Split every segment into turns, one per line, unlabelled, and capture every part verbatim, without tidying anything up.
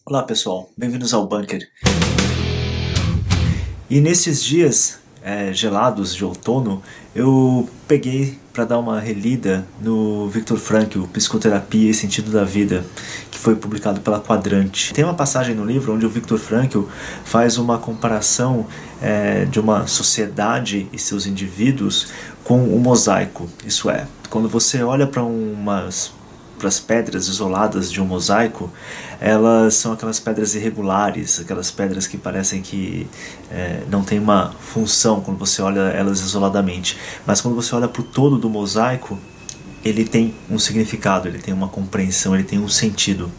Olá pessoal, bem-vindos ao Bunker. E nesses dias é, gelados de outono, eu peguei para dar uma relida no Viktor Frankl, Psicoterapia e Sentido da Vida, que foi publicado pela Quadrante. Tem uma passagem no livro onde o Viktor Frankl faz uma comparação é, de uma sociedade e seus indivíduos com um mosaico. Isso é, quando você olha para umas para as pedras isoladas de um mosaico, elas são aquelas pedras irregulares, aquelas pedras que parecem que é, não tem uma função quando você olha elas isoladamente. Mas quando você olha para o todo do mosaico, ele tem um significado, ele tem uma compreensão, ele tem um sentido.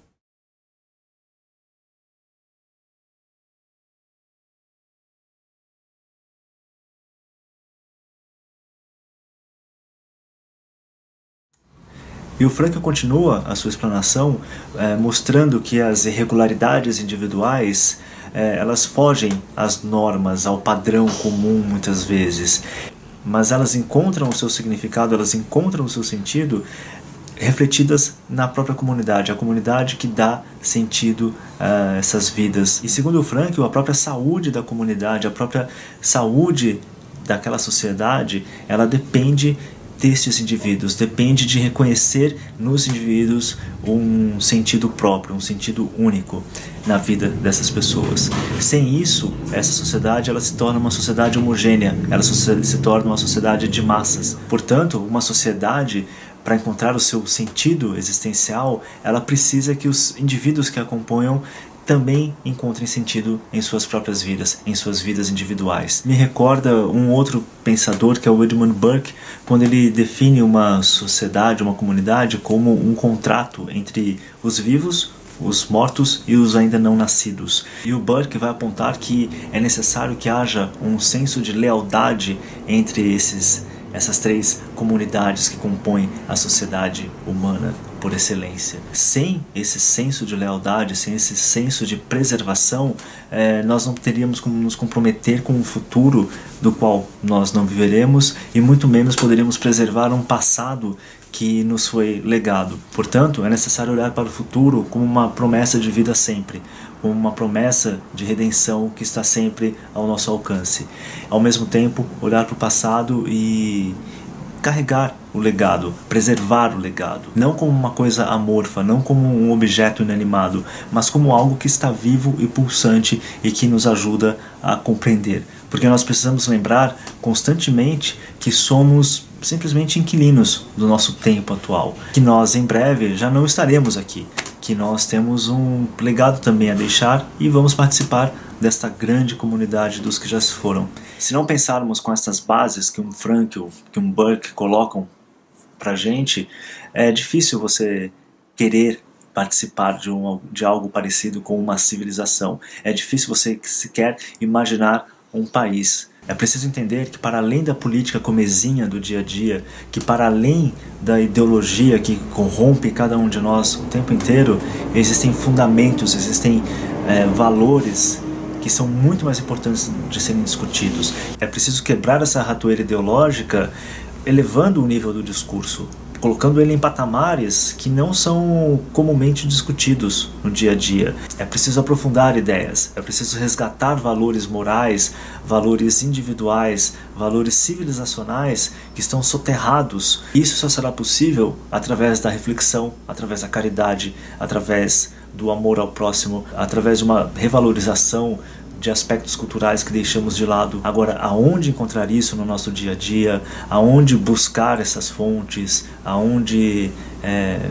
E o Frankl continua a sua explanação é, mostrando que as irregularidades individuais é, elas fogem às normas, ao padrão comum muitas vezes, mas elas encontram o seu significado, elas encontram o seu sentido refletidas na própria comunidade, a comunidade que dá sentido a essas vidas. E segundo o Frankl, a própria saúde da comunidade, a própria saúde daquela sociedade, ela depende destes indivíduos, depende de reconhecer nos indivíduos um sentido próprio, um sentido único na vida dessas pessoas. Sem isso, essa sociedade ela se torna uma sociedade homogênea, ela se torna uma sociedade de massas. Portanto, uma sociedade, para encontrar o seu sentido existencial, ela precisa que os indivíduos que a acompanham também encontrem sentido em suas próprias vidas, em suas vidas individuais. Me recorda um outro pensador, que é o Edmund Burke, quando ele define uma sociedade, uma comunidade, como um contrato entre os vivos, os mortos e os ainda não nascidos. E o Burke vai apontar que é necessário que haja um senso de lealdade entre esses, essas três comunidades que compõem a sociedade humana por excelência. Sem esse senso de lealdade, sem esse senso de preservação, eh, nós não teríamos como nos comprometer com um futuro do qual nós não viveremos e muito menos poderíamos preservar um passado que nos foi legado. Portanto, é necessário olhar para o futuro como uma promessa de vida sempre, como uma promessa de redenção que está sempre ao nosso alcance. Ao mesmo tempo, olhar para o passado e carregar o legado, preservar o legado, não como uma coisa amorfa, não como um objeto inanimado, mas como algo que está vivo e pulsante e que nos ajuda a compreender. Porque nós precisamos lembrar constantemente que somos simplesmente inquilinos do nosso tempo atual, que nós em breve já não estaremos aqui, que nós temos um legado também a deixar e vamos participar desta grande comunidade dos que já se foram. Se não pensarmos com essas bases que um Frankl, que um Burke colocam pra gente, é difícil você querer participar de, um, de algo parecido com uma civilização. É difícil você sequer imaginar um país. É preciso entender que para além da política comezinha do dia a dia, que para além da ideologia que corrompe cada um de nós o tempo inteiro, existem fundamentos, existem é, valores que são muito mais importantes de serem discutidos. É preciso quebrar essa ratoeira ideológica, elevando o nível do discurso, colocando ele em patamares que não são comumente discutidos no dia a dia. É preciso aprofundar ideias, é preciso resgatar valores morais, valores individuais, valores civilizacionais que estão soterrados. Isso só será possível através da reflexão, através da caridade, através do amor ao próximo, através de uma revalorização de aspectos culturais que deixamos de lado. Agora, aonde encontrar isso no nosso dia a dia? Aonde buscar essas fontes? Aonde, é,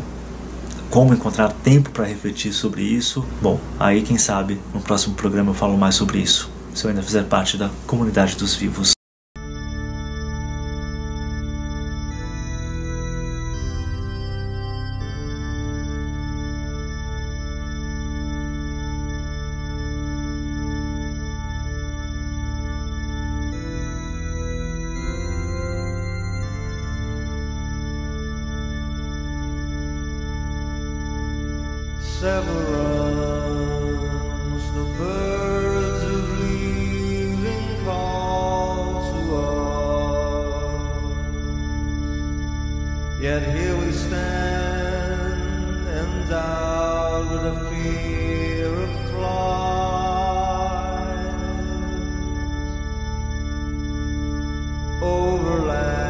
como encontrar tempo para refletir sobre isso? Bom, aí quem sabe no próximo programa eu falo mais sobre isso, se eu ainda fizer parte da comunidade dos vivos.
Severance, the birds of leaving call to us. Yet here we stand, endowed with a fear overlap.